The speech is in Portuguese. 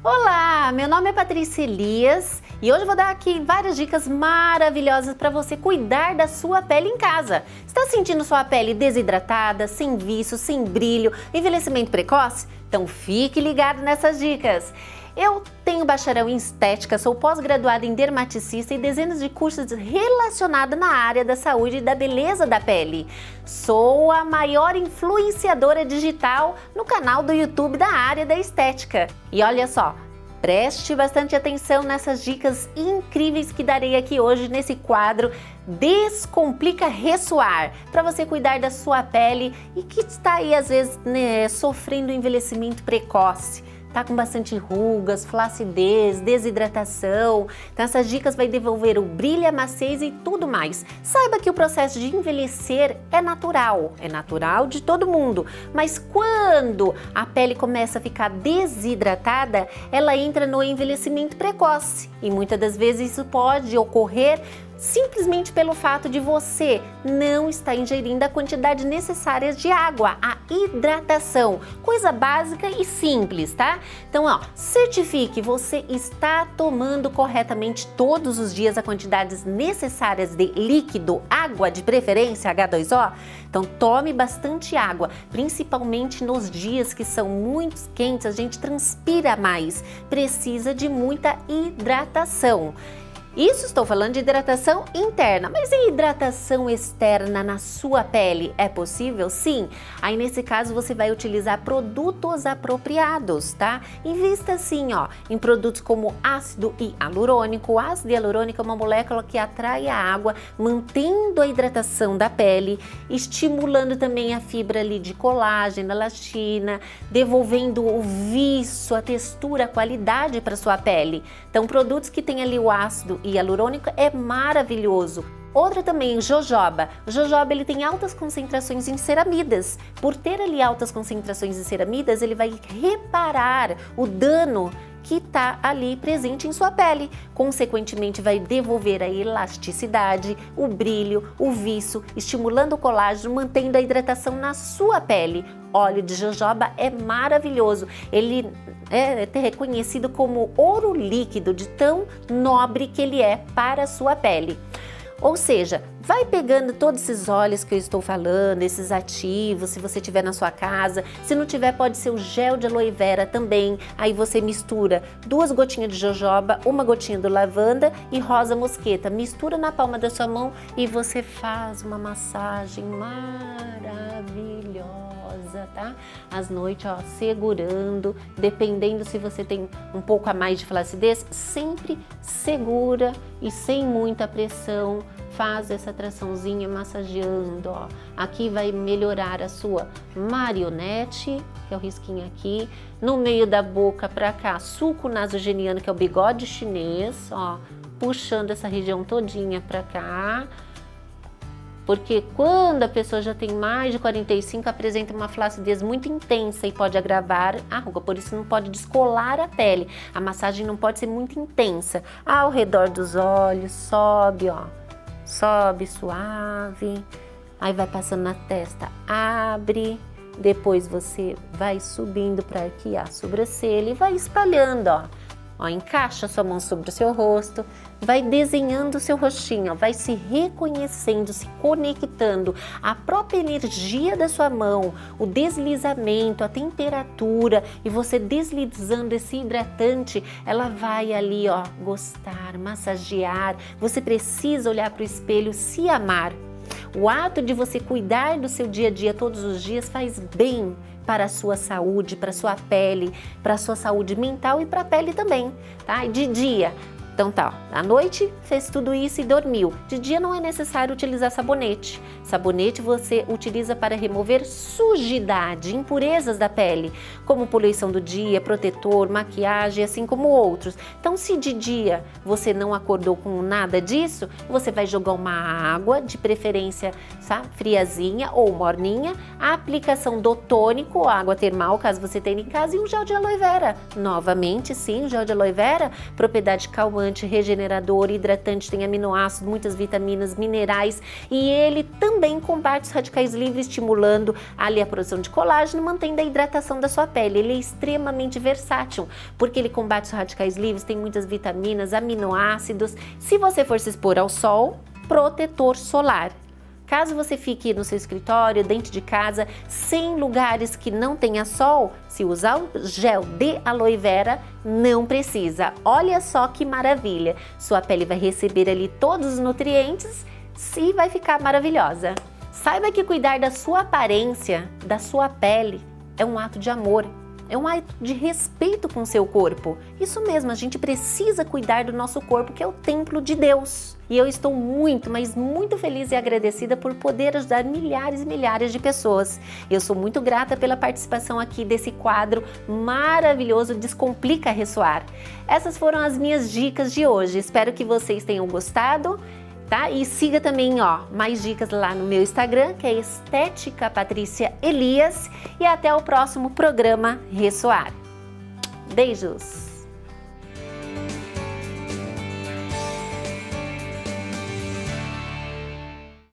Olá, meu nome é Patrícia Elias e hoje eu vou dar aqui várias dicas maravilhosas para você cuidar da sua pele em casa. Está sentindo sua pele desidratada, sem viço, sem brilho, envelhecimento precoce? Então fique ligado nessas dicas. Eu tenho bacharel em estética, sou pós-graduada em dermaticista e dezenas de cursos relacionados na área da saúde e da beleza da pele. Sou a maior influenciadora digital no canal do YouTube da área da estética. E olha só, preste bastante atenção nessas dicas incríveis que darei aqui hoje nesse quadro Descomplica Ressuar, para você cuidar da sua pele e que está aí às vezes sofrendo envelhecimento precoce. Tá com bastante rugas, flacidez, desidratação. Então essas dicas vai devolver o brilho, a maciez e tudo mais. Saiba que o processo de envelhecer é natural de todo mundo. Mas quando a pele começa a ficar desidratada, ela entra no envelhecimento precoce. E muitas das vezes isso pode ocorrer simplesmente pelo fato de você não estar ingerindo a quantidade necessária de água, a hidratação, coisa básica e simples, tá? Então, certifique você está tomando corretamente todos os dias a quantidades necessárias de líquido, água de preferência, H2O. Então, tome bastante água, principalmente nos dias que são muito quentes, a gente transpira mais, precisa de muita hidratação. Isso estou falando de hidratação interna, mas e hidratação externa na sua pele? É possível? Sim. Aí nesse caso você vai utilizar produtos apropriados, tá? Invista assim, em produtos como ácido hialurônico. O ácido hialurônico é uma molécula que atrai a água, mantendo a hidratação da pele, estimulando também a fibra ali de colágeno, elastina, devolvendo o viço, a textura, a qualidade para sua pele. Então, produtos que tem ali o ácido hialurônico é maravilhoso. Outra também, jojoba. O jojoba ele tem altas concentrações em ceramidas. Por ter ali altas concentrações em ceramidas, ele vai reparar o dano que está ali presente em sua pele. Consequentemente, vai devolver a elasticidade, o brilho, o viço, estimulando o colágeno, mantendo a hidratação na sua pele. Óleo de jojoba é maravilhoso. Ele é reconhecido como ouro líquido, de tão nobre que ele é para a sua pele. Ou seja, vai pegando todos esses óleos que eu estou falando, esses ativos, se você tiver na sua casa. Se não tiver, pode ser o gel de aloe vera também. Aí você mistura 2 gotinhas de jojoba, 1 gotinha do lavanda e rosa mosqueta. Mistura na palma da sua mão e você faz uma massagem maravilhosa, tá? Às noites, segurando, dependendo se você tem um pouco a mais de flacidez, sempre segura e sem muita pressão. Faz essa traçãozinha massageando, Aqui vai melhorar a sua marionete, que é o risquinho aqui. No meio da boca pra cá, sulco nasogeniano, que é o bigode chinês, puxando essa região todinha pra cá. Porque quando a pessoa já tem mais de 45, apresenta uma flacidez muito intensa e pode agravar a ruga, por isso não pode descolar a pele. A massagem não pode ser muito intensa. Ao redor dos olhos, sobe, sobe suave, aí vai passando na testa, abre, depois você vai subindo para aqui a sobrancelha e vai espalhando, encaixa a sua mão sobre o seu rosto, vai desenhando o seu rostinho, vai se reconhecendo, se conectando. A própria energia da sua mão, o deslizamento, a temperatura e você deslizando esse hidratante, ela vai ali, gostar, massagear. Você precisa olhar para o espelho, se amar. O ato de você cuidar do seu dia a dia todos os dias faz bem para a sua saúde, para a sua pele, para a sua saúde mental e para a pele também, tá? E de dia, então à noite fez tudo isso e dormiu. De dia não é necessário utilizar sabonete. Sabonete você utiliza para remover sujidade, impurezas da pele, como poluição do dia, protetor, maquiagem, assim como outros. Então, se de dia você não acordou com nada disso, você vai jogar uma água, de preferência, friazinha ou morninha, A aplicação do tônico, água termal, caso você tenha em casa, e um gel de aloe vera. Novamente, sim, o gel de aloe vera, propriedade calmante, regenerador, hidratante, tem aminoácidos, muitas vitaminas, minerais, e ele também combate os radicais livres, estimulando ali a produção de colágeno, mantendo a hidratação da sua pele. Ele é extremamente versátil, porque ele combate os radicais livres, tem muitas vitaminas, aminoácidos. Se você for se expor ao sol, protetor solar. Caso você fique no seu escritório, dentro de casa, sem lugares que não tenha sol, se usar o gel de aloe vera, não precisa. Olha só que maravilha! Sua pele vai receber ali todos os nutrientes e vai ficar maravilhosa. Saiba que cuidar da sua aparência, da sua pele, é um ato de amor. É um ato de respeito com o seu corpo. Isso mesmo, a gente precisa cuidar do nosso corpo, que é o templo de Deus. E eu estou muito, mas muito feliz e agradecida por poder ajudar milhares e milhares de pessoas. Eu sou muito grata pela participação aqui desse quadro maravilhoso Descomplica Ressoar. Essas foram as minhas dicas de hoje. Espero que vocês tenham gostado. Tá? E siga também, ó, mais dicas lá no meu Instagram, que é Estética Patrícia Elias. E até o próximo programa Ressoar. Beijos!